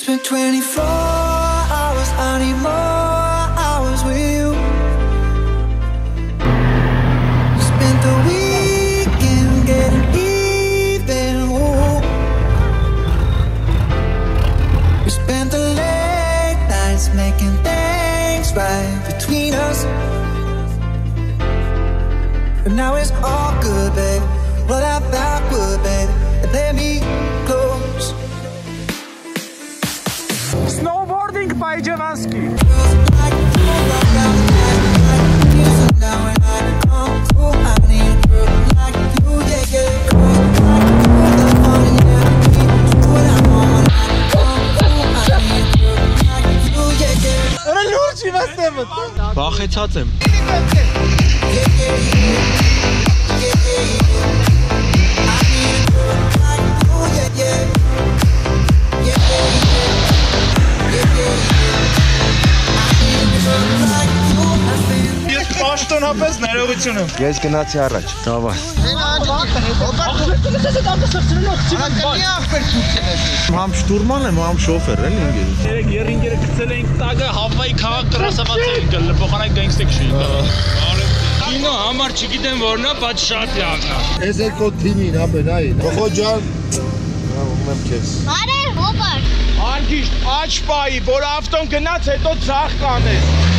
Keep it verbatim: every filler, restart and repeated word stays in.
spent twenty-four hours, I need more hours with you. We spent the weekend getting even, ooh. We spent the late nights making things right between us. But now it's all good, babe. Roll that backward, babe, and let me close. Snowboarding Pajjevanski. Վախեցած եմ։ Ես պաշտոնապես ներողություն եմ։ Ես գնացի առաջ։ Դավայ։ Համ շտուրման եմ, համ շոֆեր էլ ինգեր։ Երեք երինգերը գցել էինք տակը Հավայի քաղաք կրասավացել ենք գլը, փոխանակ գանգստեկ չի։ Կինո համար չգիտեմ որն է, բայց շատ լավն է։ Ես էլ քո թիմին, ապեր, այ։ Քո ջան։ Ում եմ քեզ։ Արե, հոբար։ Արգիշտ, աչ պայի, որ ավտոն գնաց, հետո ցախ կանես։